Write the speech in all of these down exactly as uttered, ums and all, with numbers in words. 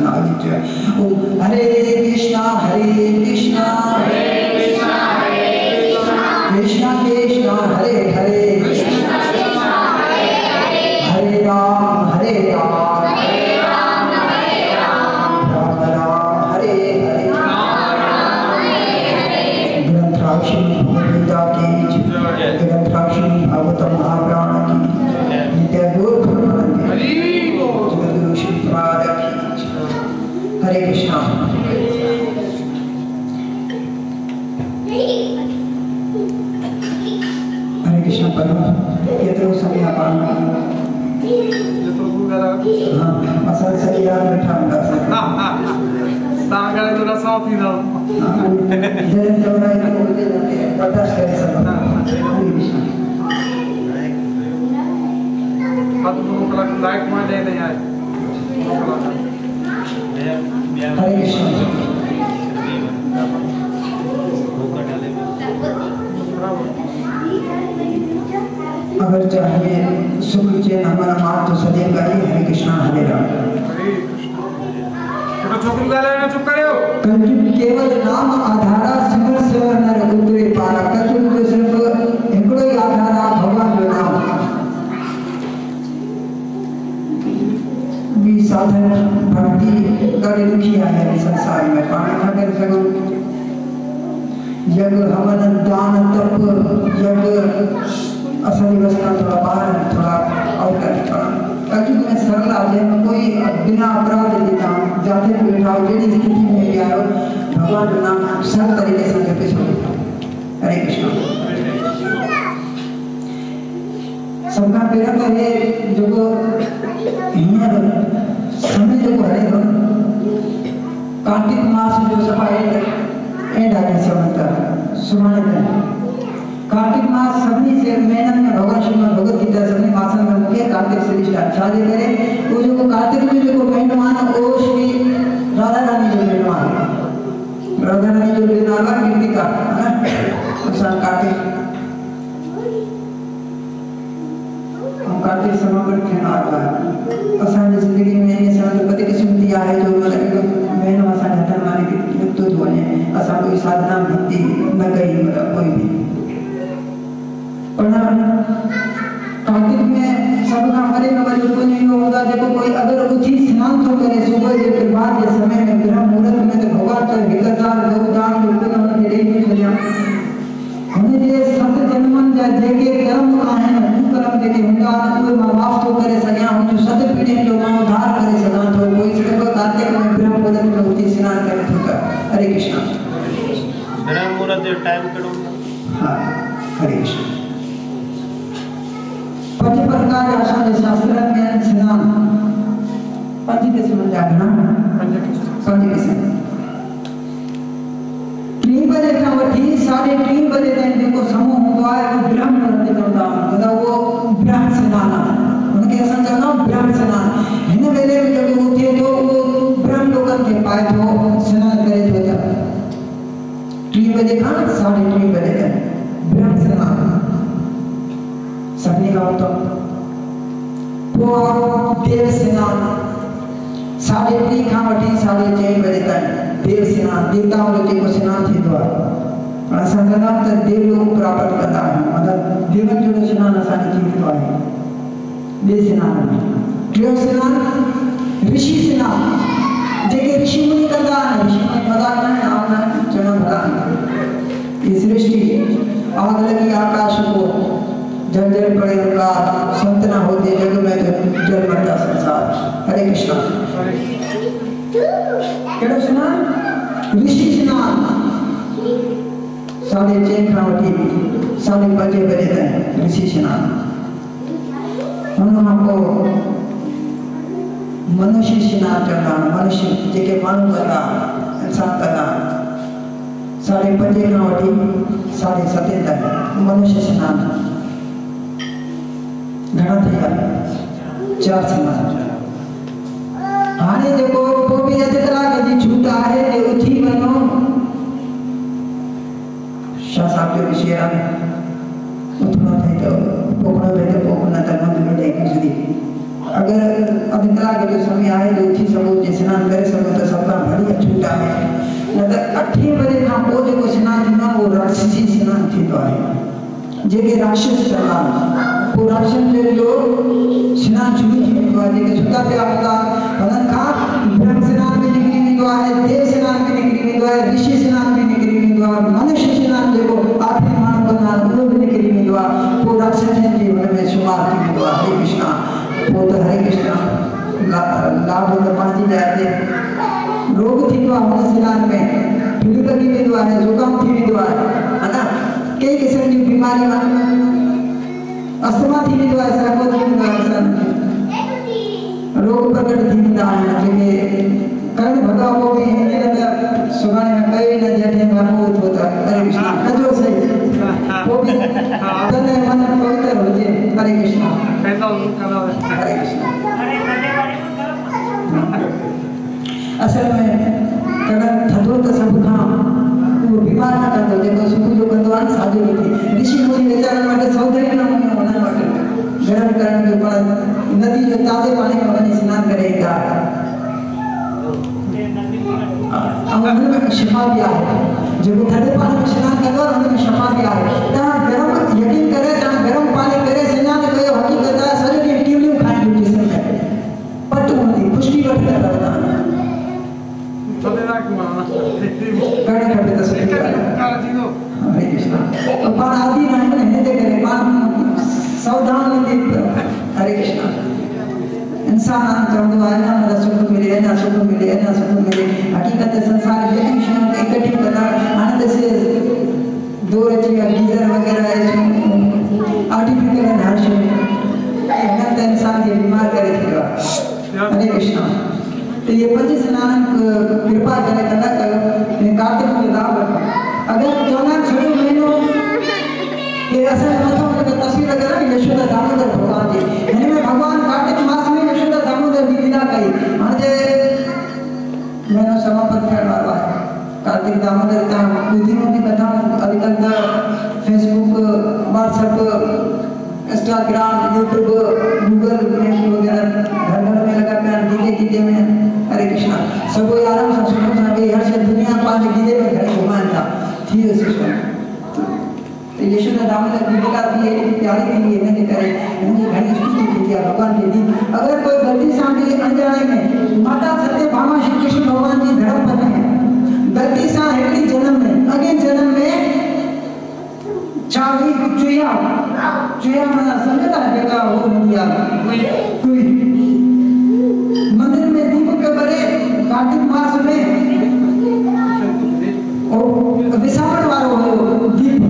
नागिच ओम हरे कृष्णा हरे कृष्णा हरे कृष्णा हरे कृष्णा कृष्णा कृष्णा हरे हरे कृष्णा कृष्णा हरे हरे हरे राम हरे राम हरे राम हरे राम राम राम हरे हरे राम राम हरे हरे ग्रंथराक्षी भगवद्गीता की ग्रंथराक्षी भागवत महापुराण की नित्य गौर भगवान की जगद्गुरु श्री पाद की हरे कृष्णा हरे कृष्णा परम ये तो समय अपन ये तो गुरु हां असल से याद बैठा होगा हां हां तांगले तो रसा थी ना जय जय को बोलते जाते हैं प्रकाश करे सब हरे कृष्णा बात को लाइट में दे नहीं आए हरे कृष्णा अगर चाहिए सुख चैन हमारा मार्ग तो सदैव गाइए हरे कृष्णा हरे राम कलयुग केवल नाम आधारा सिमर सेवा नर उतरे पारा कलयुग जो सिर्फ हिकड़ो ही आधारा भगवान जो नाम भी साधन भक्ति ॾाढी दुखी आहे संसार में पाण न करे सघूं यज्ञ हवन दान तप यज्ञ असली वस्ता थोड़ा बाहर थोड़ा आउटर कलयुग में सरल आज में कोई बिना अपराध लेता जाते बैठा जेडी स्थिति में गया हो भगवान का नाम सरल तरीके से जपे छो हरे कृष्णा सबका पहला तो ये जो हियर समय जो हरे हो कार्तिक मास जो सफा एंड एंड आगे से होता सुमाने कार्तिक मास सभी से महीना में भगवान श्रीमद् भगवद गीता सभी मासन में मुख्य कार्तिक से अच्छा दे करे वो जो कार्तिक में जो मेहमान ओ श्री राधा रानी जो मेहमान राधा रानी जो बेनाला कीर्तिका है ना उसान कार्तिक हम कार्तिक समागम के आवा असान जिंदगी में ये सब कभी किस्मती आए जो मतलब मेहमान असान धन माने की तो धोने असान कोई साधना भक्ति न गई मतलब कोई भी कार्तिक में सबका हरे नवर को नहीं होगा देखो कोई अगर उठी स्नान तो करे सुबह के प्रभात के समय में ब्रह्म मुहूर्त में तो भगवान का विकतार लोकदान लोकन होने के लिए मिला हमें ये सत जन्मन जा जेके कर्म आहे न कर्म जेके हुंदा कोई मां बाप तो करे सया हम जो सत पीढ़ी जो मां उद्धार करे सदा तो कोई सिर्फ कार्तिक में ब्रह्म मुहूर्त में उठी स्नान करे होगा हरे कृष्णा ब्रह्म मुहूर्त जो टाइम करो हां हरे कृष्णा पंच प्रकार आशा ने शास्त्र में स्नान पंच किस्म जागना पंच किस्म तीन बजे का वठी साढ़े तीन बजे तक देखो समूह हुआ है वो ब्रह्म मुहूर्त होता है मतलब वो ब्रह्म स्नान उनके ऐसा चलना ब्रह्म स्नान इन वेले में जब उठे तो वो ब्रह्म लोकन के पाए तो स्नान करे तो जा तीन बजे का साढ़े तीन बजे तक ब्रह्म स्नान सबने का तो वो देव स्नान साढ़े तीन का वठी साढ़े छह बजे तक देव स्नान देवताओं लोग को स्नान थी तो असा गदा तो देव लोग प्राप्त करता है मतलब देवन जो स्नान असा थी तो है देव स्नान देव स्नान ऋषि स्नान जेके ऋषि मुनि करता है ऋषि मुनि पता नहीं आपने चरण भरा ये सृष्टि आग लगी आकाश को जल जल पड़े उनका संतना होते जग में तो जल मरता संसार हरे कृष्णा केड़ो स्नान ऋषि स्नान साढ़े छह का उठी साढ़े पाँच बजे तक ऋषि स्नान हमको मनुष्य स्नान करना मनुष्य जेके मानव करना इंसान करना साढ़े पाँच का उठी साढ़े सत तक मनुष्य स्नान घना थिया चार स्नान हाने देखो वो भी अतरा कदी झूठा है ने उठी मनो शाह साहब के विषय उठना थे तो पोकना थे तो पोकना तक मन में लेके सुधी अगर अतरा के समय आए तो उठी सब स्नान करे सब न त अठे बजे खां पोइ जेको सनानु थींदो आहे उहो राक्षसी सनानु थींदो आहे, जेके राक्षस कंदा आहिनि पोइ राक्षस जो सनानु शुरू थी वेंदो आहे। जेके सुता पिया हूंदा हुननि खां ब्रह्म सनानु बि निकिरी वेंदो आहे, देव सनानु बि निकिरी वेंदो आहे, ऋषि सनानु बि निकिरी वेंदो आहे, मनुष्य सनानु जेको आखिरी माण्हू कंदा आहिनि उहो बि निकिरी वेंदो आहे। पोइ राक्षसनि जी हुन में शुमार थी वेंदो आहे। हरे कृष्णा। पोइ त हरे कृष्णा लाभ त पंहिंजी जाइ ते रोग थींदो आहे हुन सनान में, फिलू लॻी वेंदो आहे, ज़ुकाम थी वेंदो आहे, है न, कई क़िस्म जूं बीमारियूं आहिनि, अस्थमा थी वेंदो आहे, सर्वो थी वेंदो आहे, रोग प्रकट थी वेंदा आहिनि जेके करण भॻा पोइ बि हिन त सुभाणे कयो ई न जॾहिं माण्हू उथो त हरे कृष्णा कजो सही पोइ बि तॾहिं मन पवित्र हुजे। हरे कृष्णा। हरे कृष्णा। असल में कॾहिं थधो त सभु खां उहो बीमार न कंदो, जेको सुबुह जो कंदो आहे सादो रोटी। ऋषि मुनि वीचारनि वटि सौधरी नमूने हुननि वटि गरम करण जो पाण नदी जो ताज़े पाणी में वञी सनानु करे ईंदा ऐं हुन में शिफ़ा बि आहे। जेको थधे पाणी में सनानु कंदो आहे हुन में शिफ़ा बि आहे। तव्हां गरम यकीन करे तव्हां गरम पाणी करे सनानु कयो, हक़ीक़त आहे सॼो ॾींहुं टियूलियूं खाईंदियूं जिस्म में पट हूंदी, खुश्की वठी था रहंदा कड़े खपे त सुठी ॻाल्हि। हरे कृष्णा। पाण आदि न आहियूं न, हिन जे करे पाण सावधान हूंदी। हरे कृष्णा। इंसान चवंदो आहे अञा मला सुख मिले, अञा सुख मिले, अञा सुख मिले। हक़ीक़त संसार जेतिरी शयूं इकट्ठियूं कंदा हाणे ॾिसे दौर अची विया, गीज़र वग़ैरह आर्टिफिशियल आहिनि हर शइ, हिन त इंसान खे बीमार करे छॾियो आहे। हरे कृष्णा। तो ये पंज सनान कृपा करे कंदा कयो ऐं कार्तिक जो लाभ वठो। अगरि चवंदा आहिनि सॼो महीनो कि असां मथो जेका तस्वीर लॻियल आहे यशोदा दामोदर भॻवान जी, हिन में भॻवान कार्तिक मास में यशोदा दामोदर जी लीला कई। हाणे महीनो समापन थियण वारो आहे। कार्तिक दामोदर तव्हां ॿुधी हूंदी कथा। अॼुकल्ह त Facebook, WhatsApp, Instagram, YouTube, Google map वगैरह घर घर में लगा पिया डीजे डीजे में। हरे कृष्णा। सब कोई आराम सां सुठो सां वेही हर शइ दुनिया पंहिंजे डीजे में घर घुमाइनि था। थी वियो सिस्टम। तो यशोदा दामोदर जी लीला थी एॾी प्यारी थी हिन जे करे हिन जी घणी स्तुति थींदी आहे भॻवान जी दी। अगरि कोई ग़लती सां बि अंजाणे में माता सत्यभामा श्री कृष्ण भॻवान जी धर्म पत्नी है, ग़लती सां हिकिड़ी जन्म में अॻे जन्म में छा हुई चुया चुया माना सम्झंदा जेका हो हूंदी आहे कोई मंदिर में दीप पियो ॿरे कार्तिक मास में ओ विसावण वारो हुयो दीप,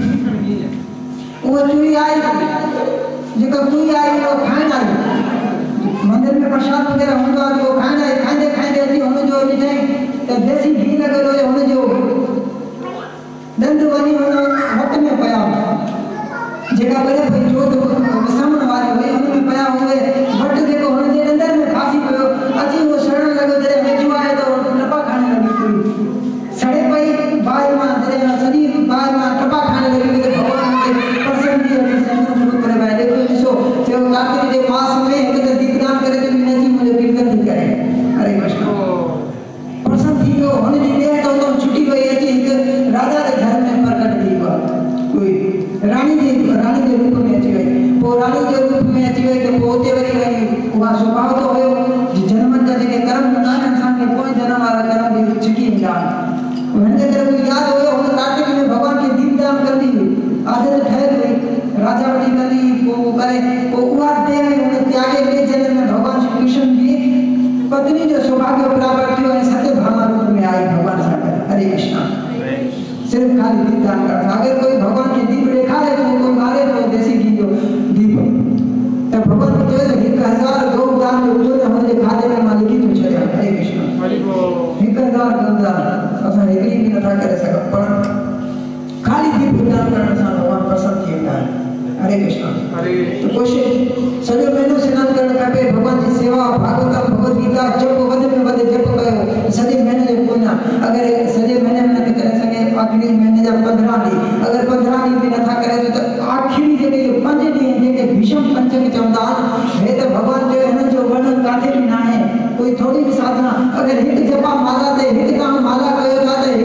उहो चुई आई जेका चुई आई उहो खाइण आई। मंदिर में प्रसाद वग़ैरह हूंदो आहे जो खाइण आई, खाईंदे खाईंदे अची हुनजो ॾिठईं त देसी घी लॻल हुयो, हुनजो ॾंद वञी हुन वट में पिया जेका ॿरे पई जोत विसामण वारी हुई हुन में पिया हुए वट जेको हुनजे ॾंदनि में फासी पियो अची उहो सड़ण लॻो। जॾहिं वेझो आहे त टपा खाइण लॻी पई, सड़े पई बाहि मां, जॾहिं सॼी बाहि मां टपा खाइण लॻी पई। भॻवान खे प्रसन्न थी वञी संतन शुरू करे भाई देखो ॾिसो चयो कार्तिक जे मास में हिकु त दीपदान करे त नची मुंहिंजो कीर्तन थी करे। हरे कृष्ण। प्रसन्न थी वियो, हुनजी देह त हुतां छुटी वई अची हिकु राजा जे घर में प्रकट थी वियो कोई रानी जे रानी जे रूप में अची वई। पोइ रानी जे रूप में अची वई त पोइ उते वरी वई उहा स्वभाव त हुयो जनमनि जा जेके कर्म हूंदा आहिनि इंसान खे पोइ जनम वारा कर्म बि छिकी ईंदा आहिनि। हिन जे करे मूंखे यादि हुयो हुन कार्तिक में भॻवान खे दीपदान कंदी हुई, आदत ठहियल हुई, राजा वठी कंदी पोइ करे पोइ उहा देह हुन त्यागे ॿिए जनम में भॻवान श्री कृष्ण जी पत्नी जो सौभाग्य प्राप्त थियो ऐं सत्यभामा रूप में आई भॻवान सां गॾु। हरे कृष्णा। सिर्फ खाली दीपदान करण। अगर कोई भगवान के दीप ॾेखारे तो कोई मारे तो देसी घी जो दीप त भगवान खे चयो त हिकु हज़ार गौ दान जो पुण्य हुनजे खाते में मां लिखी थो छॾियां। हरे कृष्ण। हिकु हज़ार गौ दान असां हिकिड़ी बि नथा करे सघूं पर खाली दीप दान करण सां भगवान प्रसन्न थी वेंदा आहिनि। हरे कृष्ण। तो कोशिश सॼो महीनो सनानु करणु खपे, भगवान जी सेवा भागवतम भगवद गीता जप वधि में वधि जप कयो सॼे महीने जो पुण्य। अगरि सॼे महीने में नथा करे सघे आखिरी महीने जा पंद्रहं ॾींहं अगरि पंद्रहं ॾींहं बि नथा करे त आखिरी जेके इहे पंज ॾींहं जेके भीषम पंचक चवंदा आहिनि हे त भॻवान जो हिननि जो वर्णन काथे बि न आहे, कोई थोरी बि साधना। अगरि हिकु जपा माला ते हिकु तव्हां माला कयो था त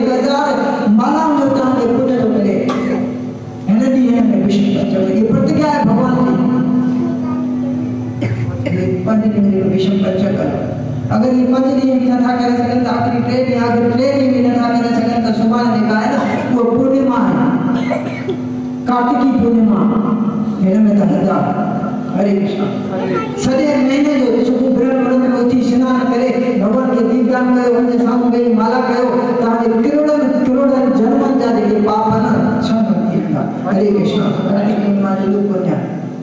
कर सघनि अगर ये पंज ॾींहं बि नथा करे सघनि त आख़िरी टे ॾींहं अगरि टे ॾींहं बि नथा करे सघनि त सुभाणे जेका आहे न उहा पूर्णिमा आहे कार्तिकी पूर्णिमा हिन में त हद आहे हरे कृष्ण सॼे महीने जो सुबुह ब्रह्म मुहूर्त में उथी सनान करे भगवान के दीपदान कयो उनजे साम्हूं वेही माला कयो तव्हांजे किरोड़नि किरोड़नि जन्मनि जा जेके पाप आहिनि क्षम थी वेंदा हरे कृष्ण कार्तिकी पूर्णिमा जो रूप पुण्य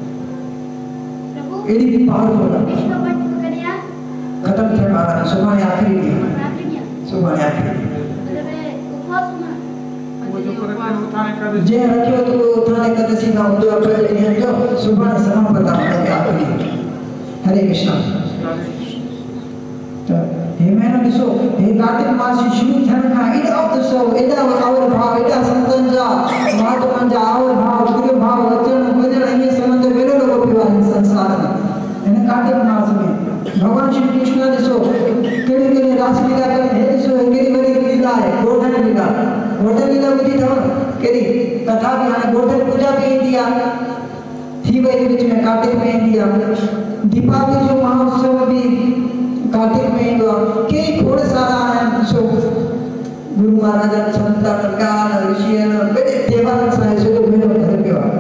एॾी पावरफुल आहे खत्म थियण वारा आहिनि सुभाणे आख़िरी ॾींहुं सुभाणे आख़िरी जे रखियो तो उठाने एकादशी का उद्यो अपने ॾींहं जो सुभाणे समापत आहे आख़िरी हरे कृष्ण त हे महीनो ॾिसो हे कार्तिक मास शुरू थियण खां एॾा उत्सव एॾा आवर भाव एॾा संतनि जा महात्मनि जा आवर भाव गुरु भाव अचण वञण ईअं संबंध वेलो लॻो पियो आहे संसार में हिन कार्तिक मास में भगवान श्री कृष्ण ॾिसो कहिड़ी कहिड़ी रासलीला करे हे ॾिसो कहिड़ी वॾी लीला आहे गोवर्धन लीला गोवर्धन लीला ॿुधी अथव कहिड़ी कथा बि हाणे गोवर्धन पूजा बि ईंदी आहे थी वई विच में कार्तिक में ईंदी आहे दीपावली जो महोत्सव बि कार्तिक में ईंदो आहे कई खोड़ सारा आहिनि ॾिसो गुरु महाराज संत प्रकार ऋषि वॾे त्योहारनि सां सॼो मेलो भरे पियो आहे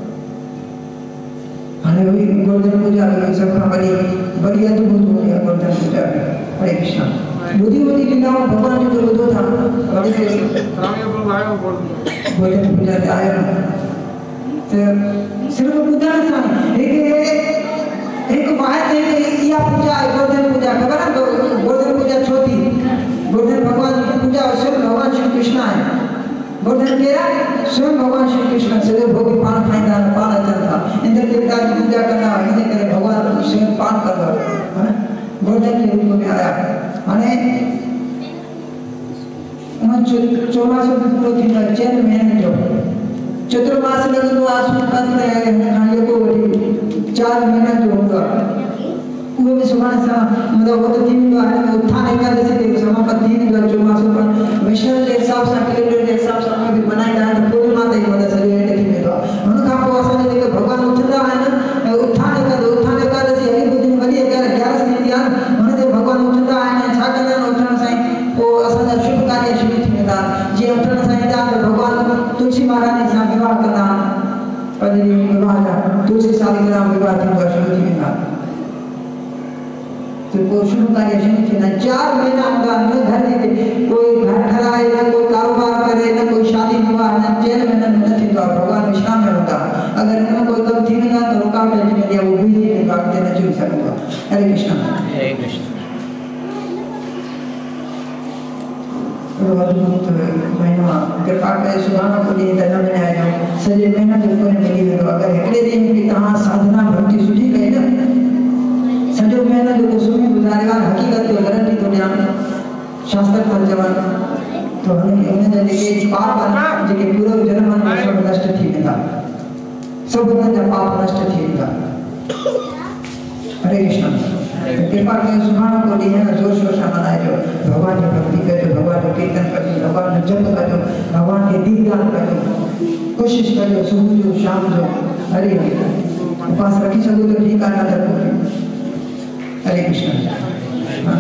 हाणे वही गोवर्धन पूजा बि सभ खां वॾी वॾी अद्भुत हूंदी आहे गोवर्धन पूजा बि हरे कृष्ण बुद्धि बुद्धि लीलाओं भगवान जो तो बुद्धो था वॾी रामी बुलायो गोवर्धन पूजा ते आयो तो सिर्फ ॿुधण सां हिकु हिकु वाहिद हिकु इहा पूजा आहे गोवर्धन पूजा ख़बर आहे गोवर्धन पूजा छो थी गोवर्धन भगवान जी पूजा स्वयं भगवान श्री कृष्ण आहे गोवर्धन केरु आहे स्वयं भगवान श्री कृष्ण सॼो भोगी पाण खाईंदा आहिनि पाण अचनि था इंद्र देवता जी पूजा कंदा हिन करे भगवान स्वयं पाण कंदो आहे गोवर्धन जे रूप में आया हाणे उन चौमासो पूरो थींदो आहे चैन महीने जो चतुर्मास लॻंदो आहे सूखंद जेको वठी चार महीना जो हूंदो आहे उहो बि सुभाणे सां मतिलबु वधि थी वेंदो आहे उत्थान एकादशी ते समापत थी वेंदो आहे चौमासो पण वैष्णव जे हिसाब सां कैलेंडर जे हिसाब सां उहे बि मल्हाईंदा आहिनि त पूर्णिमा ताईं मतिलबु सॼो हेठि थी वेंदो आहे हुन खां पोइ असांजे जेके भॻवान उथंदा आहिनि उत्थान एकादशी उत्थान एकादशी अॻे कुझु दिन वॾी ग्यारस थींदी आहे हुन ते भॻवान उथंदा आहिनि छा कंदा आहिनि उथण सां पोइ असांजा शुभ कार्य शुरू थी वेंदा जीअं उथण सां ईंदा त भॻवान तुलसी महारानी सां विवाह कंदा पंज ॾींहं विवाह जा तुलसी सालिग्राम विवाह थींदो आहे शुरू थी वेंदा तो को शुरू कार्य शुरू थींदा चार महीना हूंदा न घर जे कोई घर ठराए न कोई कारोबार करे न कोई शादी विवाह न चइनि महीननि में न थींदो आहे भॻवान विश्राम में हूंदा अगरि हिन में कोई कमु थी वेंदो आहे त रुकावट अची वेंदी आहे उहो बीह थी वेंदो आहे अॻिते न अची सघंदो आहे हरे कृष्ण हरे कृष्ण महीनो आहे कृपा करे सुभाणे को ॾींहुं त न मल्हाइजो सॼे महीने जो पुण्य मिली वेंदो अगरि हिकिड़े ॾींहं बि तव्हां साधना भक्ति सुठी कई न सॼो महीनो जेको सुम्ही गुज़ारियो आहे हक़ीक़त जो गारंटी थो ॾियां शास्त्र था चवनि तो हुन जा जेके पाप आहिनि जेके पूर्व जन्म आहिनि सभु नष्ट थी वेंदा सभु हुन जा पाप नष्ट थी वेंदा हरे कृष्ण कृपा करे सुभाणे को ॾींहुं जोर शोर सां मल्हाइजो भॻवान जी भक्ति कजो भॻवान जो कीर्तन कजो भॻवान जो जप कजो भॻवान खे दीपदान कजो कोशिशि कजो सुबुह जो शाम जो हरे उपास रखी सघो त ठीकु आहे न त हरे कृष्ण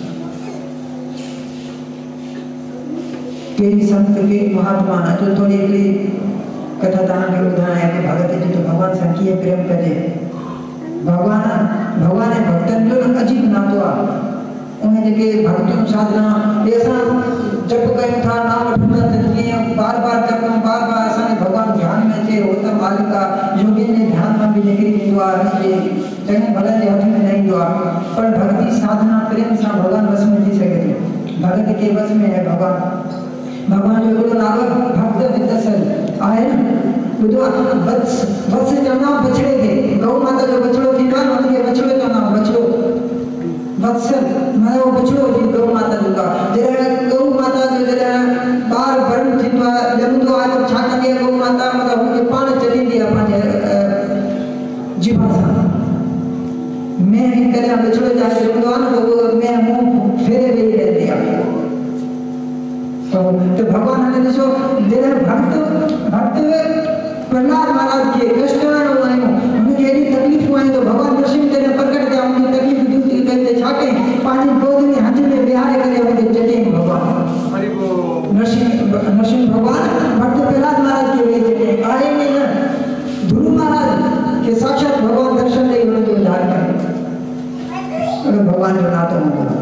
कई संत के महात्मा जो थोड़ी हिकिड़ी कथा तव्हांखे ॿुधायां कि भगत जी तो भगवान सां कीअं प्रेम कजे भगवान भगवान ऐं भक्तनि जो अजीब नातो आहे उन जेके भक्तियूं साधना ये असां जप कयूं था नाम वठूं था त जीअं बार बार जपूं बार बार असांखे भगवान ध्यान में अचे हो त मालिक आहे योगियुनि जे ध्यान में बि निकिरी वेंदो आहे हिनजे चङे भलनि जे हथ में न ईंदो आहे पर भक्ति साधना प्रेम सां भगवान बस में थी सघे थी भगत के बस में है भगवान भगवान जो हिकिड़ो नालो भक्त विदसल आहे न ॿुधो आहे वत्स वत्स चवंदा बछड़े खे गौ माता जो बछड़ो थींदो आहे हुनखे बछड़ो चवंदा बछड़ो वत्सल माना बछड़ो थी गौ माता जो जॾहिं गौ माता जो जॾहिं ॿार भरण थींदो आहे ॼमंदो आहे त छा कंदी आहे गौ माता मतिलबु हुनखे पाण चलींदी आहे पंहिंजे जीवा सां मैं करे बछड़ो जा ॼमंदो आहे न त उहो मैं मुंहुं फेरे वेही रहंदी आहे तो तो भगवान ने ॾिसो जॾहिं भक्त भक्त प्रहलाद महाराज खे कष्ट आयो आहियो उनखे एॾी तकलीफ़ूं आहियूं त भगवान नरसिंह जॾहिं प्रकट थिया उनजी तकलीफ़ दूर थी कई त छाके पानी गोद में हंज में बिहारे करे उनके चटे भगवान हरि बोल नरसिंह नरसिंह भगवान भक्त प्रहलाद महाराज के वे चटे आए में न ध्रुव महाराज के साक्षात भगवान दर्शन दे उन्हें उद्धार करे और भगवान जो नातो होगा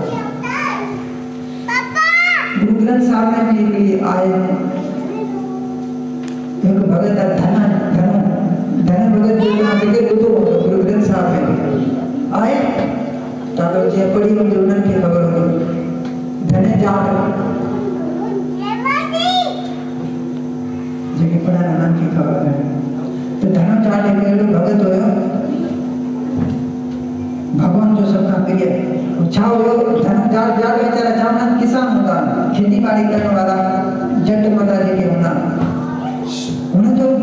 गुरु ग्रंथ साहब में भी आए एक भगत धन धन धन भगत जो ना देखे तो गुरु ग्रंथ साहब में आए ताकि जे पड़ी हुई उन्हें की खबर होगी धन जाट जेके पढ़ा नाम की खबर है तो धन जाट एक एडो भगत होयो भगवान जो सबका प्रिय छा होयो धन जाट जाट बेचारा चावना किसान होगा खेती बाड़ी करने वाला जट माता जी के होना उन्हें जो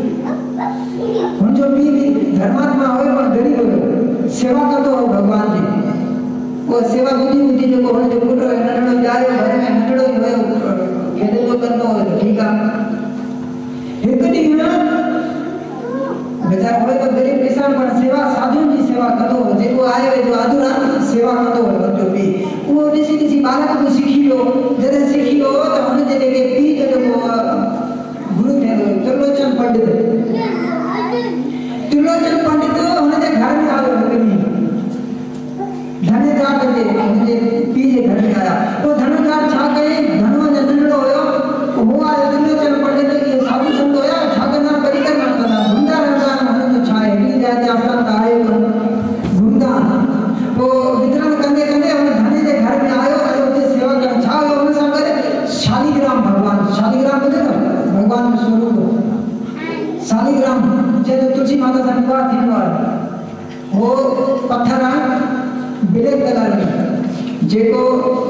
उन जो भी धर्मात्मा होए पर गरीब होए सेवा का तो भगवान जी वो सेवा बुद्धि बुद्धि जो को जो पुत्र नटड़ो जाए घर में नटड़ो होए खेदे तो करनो हो ठीक है एक दिन में बेचारा होए तो गरीब किसान पर सेवा साधु की सेवा करो जेको आए वे जो अधूरा सेवा करो जो भी वो किसी किसी बालक को सीखी लो जरे सीखी लो तो उन्हें जे के पी जो गुरु थे त्रिलोचन पंडित त्रिलोचन पंडित उन्हें घर में आवे बकरी धने जाट के उन्हें पीजे घर में आया तो धनु जाट छा गए धनु जनड़ो होयो वो आए त्रिलोचन पंडित ये साधु संत होया छागना परिक्रमा करना गुंडा रहना मन छाए नी जाते आसान का आए गुंडा वो वितरण करने करने हम धने के घर में आयो और उनके सेवा कर छा गए उन्हें सब करे शालिग्राम भगवान शालिग्राम बोले ना भगवान के स्वरूप शालिग्राम जे तुलसी माता से विवाह थी वो पत्थर ब्लैक कलर में जेको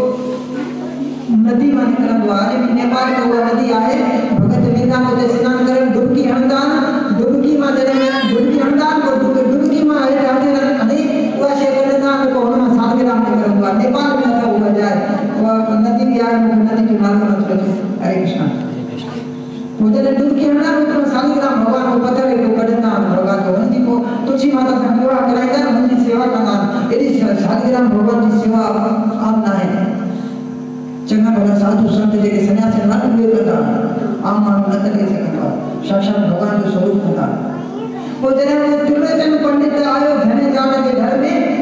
नदी में निकलन दो आज भी नेपाल में वो नदी आए भगत वीरा में स्नान करें डुबकी हंदान डुबकी में जरे डुबकी हंदान को डुबकी में आए जाते नहीं वो ऐसे करने ना को हम शालिग्राम में करूंगा नेपाल में था हुआ जाए वो नदी भी आए नदी के नाम मत रखो हरे कृष्ण मुझे डुबकी हंदान तो शालिग्राम भगवान को पता है को करना भगवान को नदी को तुलसी माता से विवाह कराएगा उनकी सेवा करना यदि शालिग्राम भगवान की सेवा आम ना है चंगा भला साधु संत जे के सन्यासी न हुए करता आम मानव न करे सकता साक्षात भगवान के स्वरूप होता वो जने वो त्रिलोचन पंडित आयो धने जाट के घर में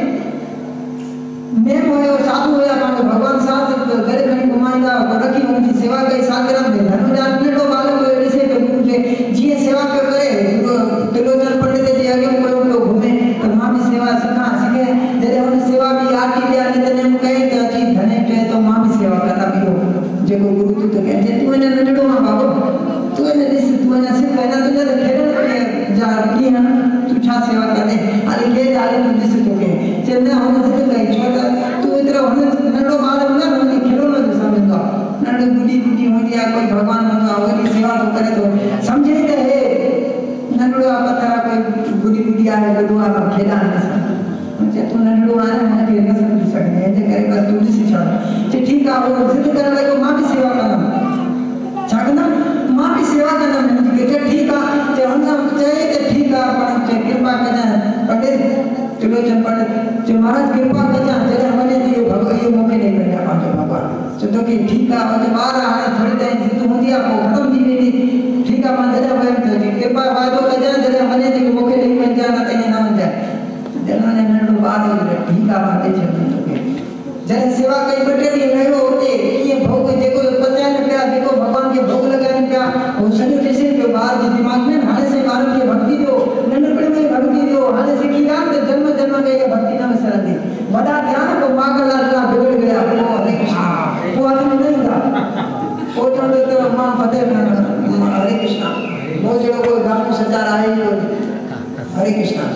नेम होयो साधु होया माने भगवान साथ गड़े खणी घुमाईंदा रखी उनकी सेवा कई सागरम में धनु जाट नेडो बालक को ऐसे के गुरु के जी सेवा पे करे त्रिलोचन पंडित जी आगे कोई उनको घूमे तो मां भी सेवा सिखा सीखे जरे उन सेवा भी आरती दे आने ने कहे तो जी धने पे तो मां भी सेवा करता भी जेको गुरु तू तो कहते तू ने नडड़ो मां बाबू तू ने दिस तू ने सिख कहना तू ने खेल जा की है तू छा सेवा करे अरे के जाले तू दिस तो के चलने हम जिद कही छोटा तू इधर हम नडड़ो मालूम ना उनकी खिलौना जो समझदा नडड़ गुडी गुडी हो गया कोई भगवान को आवरी सेवा तो करे तो समझे रहे नडड़ो आप तरह कोई गुडी गुडी आए बडुआ का खेला नहीं मुझे तू नडड़ो आने मन के न समझ सकते हैं जे करे बस तू दिस छा जे ठीक है वो जिद करने को मां भी सेवा करना छागना मां भी सेवा करना मुझे के ठीक है जे हम सब चाहिए ते ठीक है पर जे कृपा करना पंडित त्रिलोचन पंडित जो महाराज कृपा करना जरे मने जी भगवान ये मौके नहीं करना पाते भगवान जो तो कि ठीक है और बाहर आने थोड़ी देर जिद होती है को खत्म दी नहीं ठीक है मान जरे भाई तो कृपा वादो कर जा जरे मने जी मौके नहीं बन जाना कहीं ना बन जाए जने ने नडो बात हो ठीक है बातें चलती तो के जरे सेवा कई बटे नहीं रहो होते ये भोग जेको पचास रुपया देखो भगवान के भोग लगाने का वो सभी कैसे जो बात दिमाग में हाले से मारन के भक्ति जो नंदपड़े में भक्ति जो हाले से की रात जन्म जन्म में ये भक्ति ना में सरदी बड़ा ध्यान को मागला ला बिगड़ गया वो हरे कृष्ण वो आदमी नहीं था वो तो तो मां फतेह हरे कृष्ण वो जो को गांव सजा रहा है हरे कृष्ण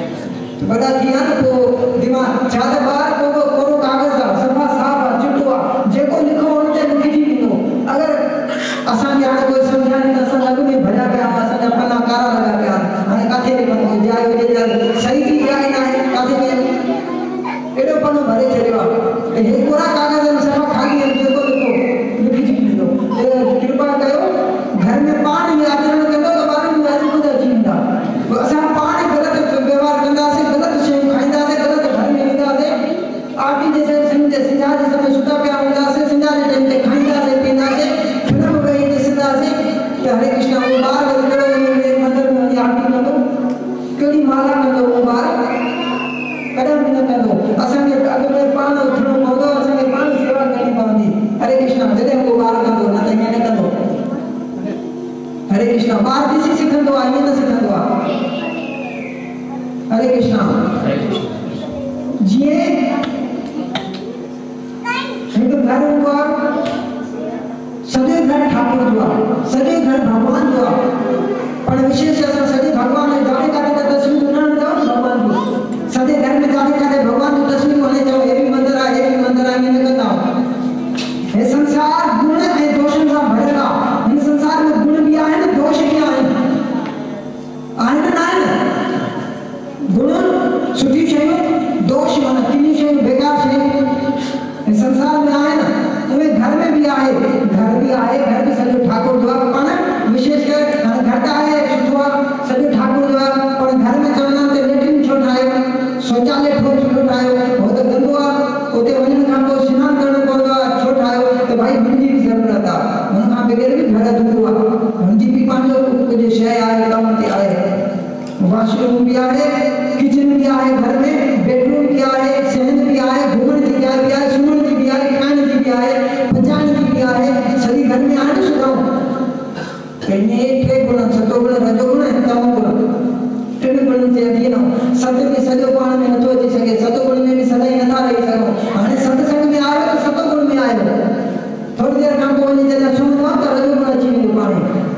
बड़ा ध्यान को दिमाग ज्यादा बार को कोनो कागज सफा साफ चिट्ठा जेको लिखो उनते लिखी दो अगर असा के आने कोई समझाने तो असा लगू में भजा के असा अपना कारा लगा के अने काथे में जाए वे जाए सही की जाए ना काथे में एडो पनो भरे चलेवा हे पूरा कागज में सफा खाली जेको लिखो लिखी दो कृपा कयो घर में पानी आचरण करो तो बारे में आज खुद जींदा असा पानी गलत व्यवहार करना से गलत से खाइंदा से गलत घर में निदा से सुता पिया हूंदासीं, संझा जे टाइम ते खाईंदासीं पींदासीं, फिल्म वेही ॾिसंदासीं त हरे कृष्ण वो ॿार वरी कहिड़ो वञी मंदर में वञी आरती कंदो, कहिड़ी माला कंदो उहो ॿार, कॾहिं बि न कंदो। असांखे अॻु में पाण उथणो पवंदो, असांखे पाण सेवा करणी पवंदी। हरे कृष्ण जॾहिं उहो ॿार कंदो न त ईअं न कंदो। हरे कृष्ण ॿार ॾिसी सिखंदो आहे, ईअं न सिखंदो आहे। हरे कृष्ण जीअं हिकु घर हूंदो आहे, सॼो घर ठाकुर जो आहे, सॼो घर भॻवान जो आहे, पर विशेष असां सॼे भॻवान जे जाते काथे त तस्वीर न हणंदा भॻवान जी, सॼे घर में जाते काथे भॻवान जी तस्वीर हणे चओ हे बि मंदर आहे, हे बि मंदर आहे, ईअं न कंदा। हे संसार गुण ऐं दोषनि सां भरियल आहे। हिन संसार में गुण बि आहिनि, दोष बि आहिनि, आहिनि न आहिनि। गुण सुठी शयूं, दोष माना किनी शयूं बेकार शयूं संसार में आहिनि। उहे घर में भी आहे, घर भी आहे, घर भी सॼो ठाकुर जो आहे, पाण विशेष कर घटि आहे सुठो आहे, सॼो ठाकुर जो आहे, पर घर में चवंदा आहिनि त लेट्रिन छो ठाहियो, शौचालय छो छो ठाहियो, उहो त गंदो आहे, उते वञण खां पोइ सनानु करणो पवंदो आहे, छो ठाहियो त भाई हुनजी बि ज़रूरत आहे, हुन खां बग़ैर बि घर अधूरो आहे, हुनजी बि पंहिंजो कुझु शइ आहे, कम ते आहे। वॉशरूम भी आहे, किचन भी आहे, घर में बेडरूम भी आहे, सहन भी आहे, घुमण जी जॻह भी आहे, सुम्हण जी भी आहे, खाइण जी भी आहे, पचाइण जी भी आहे, सॼी घर में आहिनि सुठाऊं। इन टे गुण सतो गुण रजो गुण ऐं तमो गुण, टिनि गुणनि जे अधीन आहियूं। सत में सॼो पाण में नथो अची सघे, सत गुण में बि सदाईं नथा रही सघूं। हाणे सत्संग में आयो त सत गुण में आयो, थोरी देरि खां पोइ वञी जॾहिं सुम्हंदो आहे त रजो गुण अची वेंदो पाण,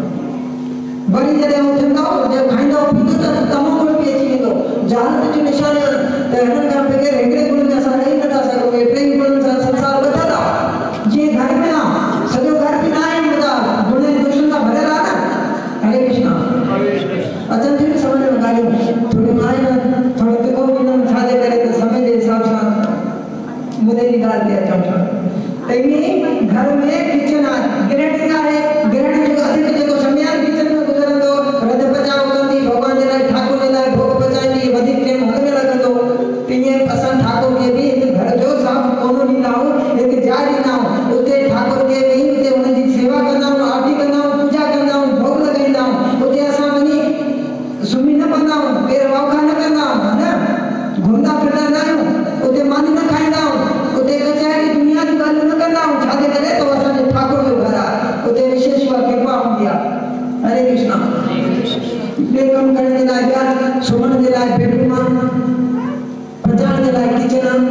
वरी जॾहिं उथंदो जॾहिं खाईंदो पींदो त तमो गुण बि अची वेंदो। ज़ालत जो निशानी त हिननि खां बग़ैर हिकिड़े गुण में असां रही नथा सघूं। हे टे गुणनि सां संसार ॿधल आहे, जीअं घर में आहे, सॼो घर बि न आहे ॿुधा गुण ऐं दोषनि सां भरियल आहे न। हरे कृष्ण अचनि थियूं समझ में ॻाल्हियूं, थोरी मां थोरो तिखो बि न छाजे करे त समय जे हिसाब सां मुदे जी ॻाल्हि ते अचूं था। त ईअं घर में किचन आहे, गृहिणी आहे, गृहिणी जो अधिक जेको समय आहे किचन में गुज़रंदो, रध पचाव कंदी, भॻवान जे लाइ ठाकुर जे लाइ भोग पचाईंदी, वधीक टाइम हुन में लॻंदो। तीअं असां ठाकुर खे बि हिकु घर जो साफ़ कोनो ॾींदा आहियूं, हिकु जाइ ॾींदा आहियूं, उते ठाकुर खे वेही उते हुनजी सेवा कंदा आहियूं, आरती कंदा आहियूं, पूजा कंदा आहियूं, भोग लॻाईंदा आहियूं। उते असां वञी सुम्ही न पवंदा आहियूं, पेर वाउखा न कंदा आहियूं, न घुमंदा फिरंदा न आहियूं, उते मानी न खाईंदा आहियूं, उते कचहरी दुनिया जी ॻाल्हियूं न कंदा आहियूं। छाजे करे त असांजे ठाकुर जो घर आहे, उते विशेष उहा कृपा हूंदी आहे। हरे कृष्ण ॿिए कम करण जे लाइ ॿिया, सुम्हण जे लाइ बेडरूम आहे, पचाइण जे लाइ किचन आहे,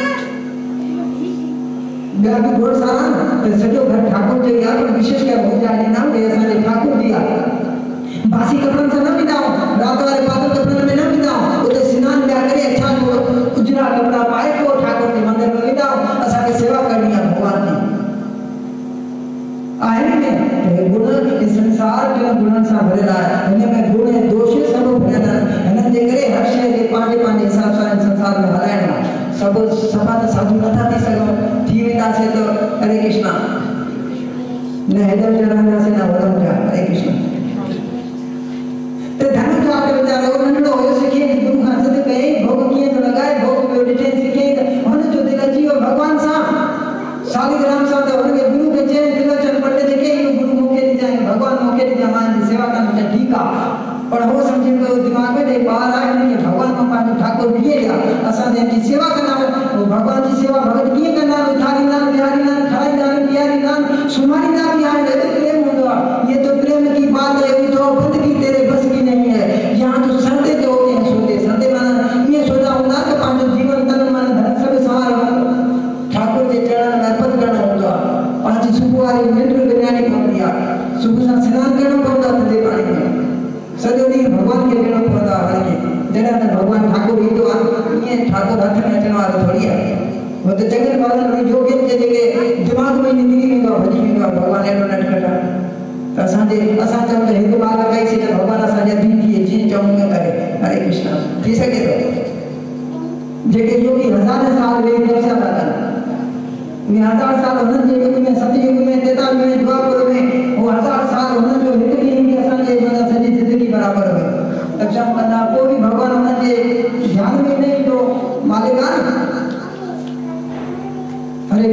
ॿिया बि खोड़ सारा न, त सॼो घर ठाकुर जो ई आहे, पर विशेष करे भोग ॾींदा आहियूं हे असांजे ठाकुर जी आहे। बासी कपिड़नि सां न वेंदा आहियूं, राति वारे पातल कपिड़नि में न वेंदा आहियूं, उते सनानु ॿिया करे अच्छा उजरा कपिड़ा पाए पोइ ठाकुर जे मंदर में वेंदा आहियूं। असांखे सेवा करणी आहे भॻवान जी। आहिनि न गुण, संसार टिनि गुणनि सां भरियल आहे, हिन में गुण ऐं दोष सभु भरियल आहिनि। हिननि जे करे हर शइ खे पंहिंजे पंहिंजे हिसाब सां संसार में हलाइणो आहे। सभु सफ़ा त साधू नथा थी सघूं, थी वेंदासीं त हरे कृष्ण न हेॾो जा रहंदासीं न होॾो जा। हरे कृष्ण त धन जो आहे वीचारो नंढड़ो हुयो, सिखे गुरू खां ज़िद कयईं भोग कीअं थो लॻाए, भोग पियो ॾिठे सिखे त हुनजो दिलि अची वियो भॻवान सां, सालिग्राम सां, त हुनखे गुरू खे चयईं त्रिलोचन पट जेके इहो गुरू मूंखे ॾिजांइ, भॻवान मूंखे ॾिजांइ, मां हिनजी सेवा कंदुमि। त ठीकु आहे, पर उहो सम्झे पियो दिमाग़ में ॾे ॿार आहे, हिनखे भॻवान मां पंहिंजो ठाकुर कीअं ॾियां, असां हिनजी सेवा कंदा आहियूं। भॻवान जी सेवा भॻत कीअं कंदा आहिनि, उथारींदा आहिनि, विहारींदा आहिनि, खाराईंदा आहिनि, पीआरींदा आहिनि, सुम्हारींदा बि आहिनि, एॾो प्रेम हूंदो आहे। ये तो प्रेम की बात है, ये तो बंदगी तेरे बस की नहीं है, यहाँ तो संते जो होते हैं सोते। संते माना ईअं सोचा हूंदा त पंहिंजो जीवन तन मन धन सभु संभाले ठाकुर जे चरणनि में अर्पण करणो हूंदो आहे। पंहिंजी सुबुह वारी निंड विञाइणी पवंदी आहे, सुबुह सां सनानु करणो पवंदो आहे थधे पाणी में, सॼो ॾींहुं भॻवान खे ॾियणो पवंदो आहे हर खे। जॾहिं त भॻवानु ठाकुर ईंदो आहे, ईअं ठाकुर हथ में अचण वारो थोरी आहे। उहो त चङनि ॿारनि योगियुनि जे जेके दिमाग़ में निकिरी वेंदो आहे, भॼी वेंदो आहे भॻवानु एॾो नंढकट आहे। त असांजे असां चऊं त हिकु ॿार कईसीं त भॻवानु असांजे अधीन थिए, जीअं चऊं ईअं करे। हरे कृष्ण थी सघे थो। जेके योगी हज़ार साल वेही तपस्या था कनि, उहे हज़ार साल हुननि जे युग में, सतयुग में, त्रेतायुग में, द्वापर में, उहो हज़ार साल हुननि जो हिकु ॾींहुं बि असांजे सॼी ज़िंदगी बराबरि हुई तपस्या कंदा, पोइ बि भॻवानु हुननि जे ध्यान में न ईंदो। मालिक आहे न। हरे कृष्ण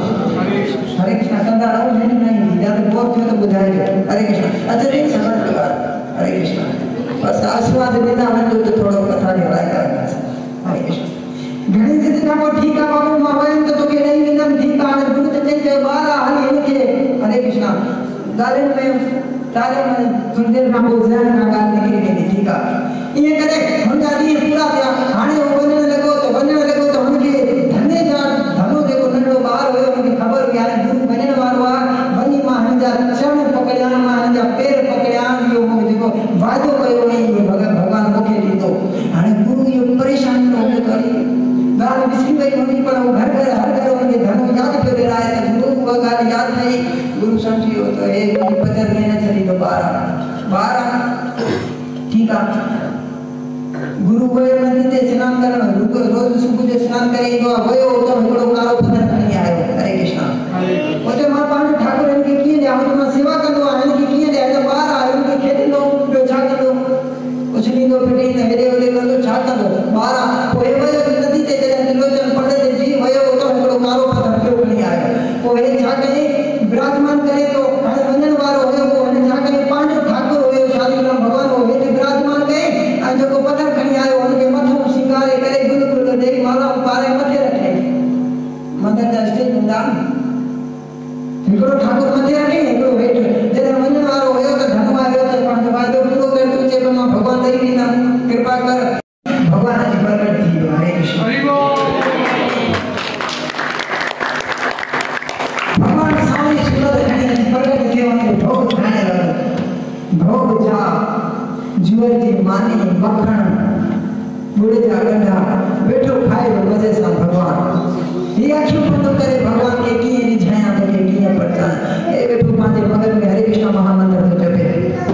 हरे कृष्ण कंदा रहो नहीं नहीं या तो बहुत थे तो बुझाए हरे कृष्ण अच्छा एक समझ लगा हरे कृष्ण बस आशीर्वाद देना मन जो थोड़ा कथा ढेराय करना हरे कृष्ण घणी से दिना को ठीक है बाबू मावन तो के नहीं विनम ठीक है गुरु ते के बारा हरि इनके हरे कृष्ण गाले में तारे में थोड़ी देर में बोल जाए ना गाल निकल के ठीक है ये करे हम गाली पूरा दिया हाने वो बनने लगो तो बनने लगो तो उनके धन्य जा धनो देखो नंडो बाहर होयो उनकी खबर क्या है गुरु बनने वाला बनी मां हंजा चरण पकड़िया मां हंजा पैर पकड़िया यो मो देखो वादो कयो नहीं ये भगवान भगवान मुखे दीदो हाने गुरु ये परेशान न हो करी गाल बिसरी भाई मम्मी पर वो घर घर हर घर उनके धनो याद कर रहा है तो गुरु को गाल याद नहीं गुरु समझियो तो एक पत्थर लेना चली तो बारह बारह ठीक है गुरु वयो नदी ते स्नान करण रोज सुबह जे स्नान करे तो वयो तो हिकड़ो कारो पत्थर खणी आयो हरे कृष्ण ओते मां पांच ठाकुर इनके किए ले आवत मां सेवा कंदो आने की किए ले तो बाहर आयो इनके खेती लो जो छा कंदो कुछ नहीं दो पिटी ने हेरे ओले कंदो छा कंदो बाहर कोई वयो नदी ते जने लोचन पड़े ते जी वयो तो हिकड़ो कारो पत्थर क्यों खणी आयो को हे छा करे विराजमान करे तो हने वंदन वारो होयो को हने छा करे पांच ठाकुर होयो शालीग्राम भगवान हो हे विराजमान गए आ जो को पत्थर खणी आयो उनके मथो सिंगारे करे गुल गुल दे माला पारे मथे रखे मंदिर दा स्टेज मुंडा हिकड़ो ठाकुर मथे रखे हिकड़ो वेठ जने वंदन वारो होयो तो धन आयो तो पांच वादो पूरो कर तू चे मां भगवान दई दीना कृपा कर भगवान जी प्रकट थी हरे कृष्ण हरि बोल भगवान सामने सुंदर खणी प्रकट थे उनके भोग खाने लगे भोग जा जुअर जी मानी मक्खन गुड़ जा गंढा बैठो खाए तो मजे से भगवान ये आंखों बंद करे भगवान के की नी छाया तो के की पड़ता ए बैठो माते मगन में हरे कृष्ण महामंत्र तो जपे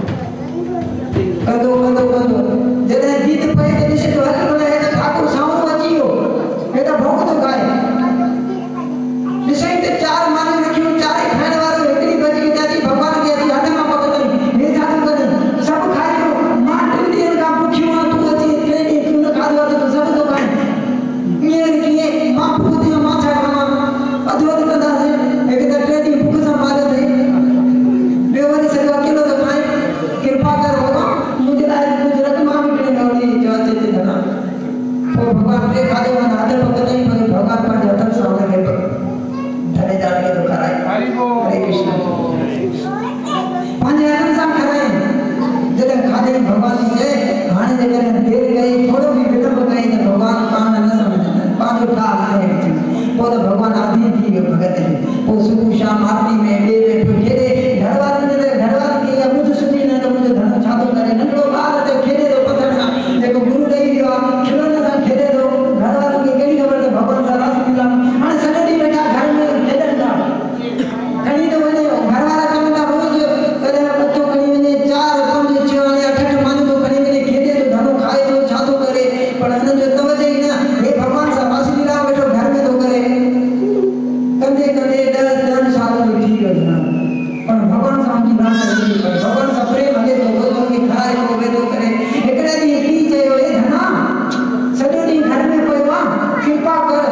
कदो कदो कदो जने गीत पे के दिशे तो हर बोले है ठाकुर साउंड बचियो ए तो भोग तो गाए दिशे ते चार माने रखियो चार खाने वालो एकड़ी बच के जाती भगवान के आदि हाथ में पकड़ ये जादू कर सब खाए तो मां टिंडी का भूखियो तू अच्छी ट्रेनी तू न खादो तो सब तो खाए ये किए मां भूख दिया मां छा मां अधोद कदा है एक तो ट्रेनी भूख से मारे थे बेवरी से अकेलो तो खाए कृपा कर भगवान मुझे लाए कुछ रकमा मिटने वाली जो अच्छे थे ना वो भगवान के खादे में आदर पकड़ नहीं पर भगवान पर जतन सामने के धने जान के तो कराए हरे कृष्ण पांच आदम सा कराए जब खादे भगवान से हाने जे करे देर गई थोड़ो भी विलंब गई तो भगवान कान न समझ पांच उठा आए वो तो भगवान आदि थी भगत है वो सुबह शाम आरती में ले बैठो खेले घरवार ने घरवार के या मुझे सुधी न तो मुझे धन छातो करे नंगड़ो बाहर ते खेले तो पत्थर सा देखो गुरु दई दियो खिलौना सा खेले तो घरवार के केड़ी खबर तो भगवान का रास मिला हां सडडी बेटा घर में खेलन दा कहीं तो वने घरवाला चमंदा रोज करे बच्चों कहीं वने चार पंज छह ने अठ अठ मान तो कहीं वने खेले तो धनो खाए तो छातो करे पर अन जो तवजे ना हे भगवान सा वासी ला बैठो घर में तो करे कंदे कंदे दस दस साल में ठीक है ना पर भगवान सा की बात है पर भगवान सा प्रेम हले तो वो की खाए तो वे तो करे एकड़े दी की चयो ए धना सडडी घर में पयवा कृपा कर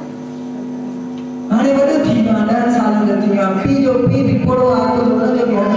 हाने वडो थी ना दस साल जो थी पी जो पी भी पड़ो आ तो जो के